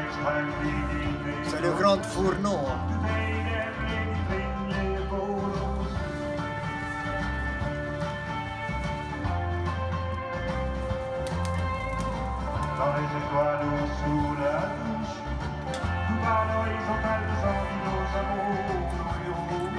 C'est le grand fourneau. Dans les étoiles ou sous la douche, tout par l'horizontale des envies, nos amours, nos héros.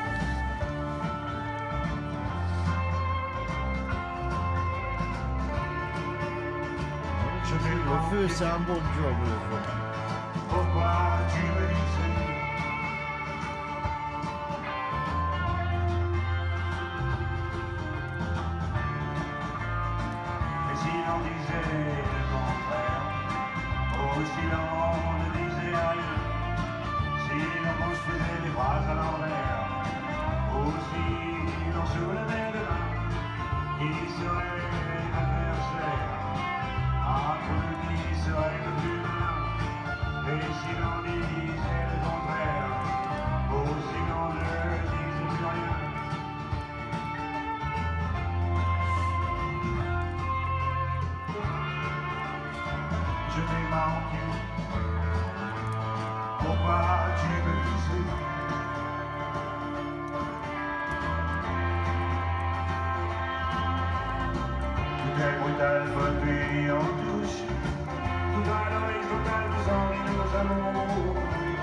Le feu, c'est un bon job, le feu. Pourquoi tu me disais? Et si l'on disait le contraire, oh si l'on ne disait rien, si l'on se faisait les bras à l'envers, oh si l'on soulevait les mains, qui serait l'adversaire? Entre nous qui serait le plus malin? Et si l'on disait le contraire, oh si l'on ne disait plus rien? Je t'ai manqué, pourquoi tu me disais? Tout est brutal, volé en douche, tout à l'horizontale, nous envies nos amours.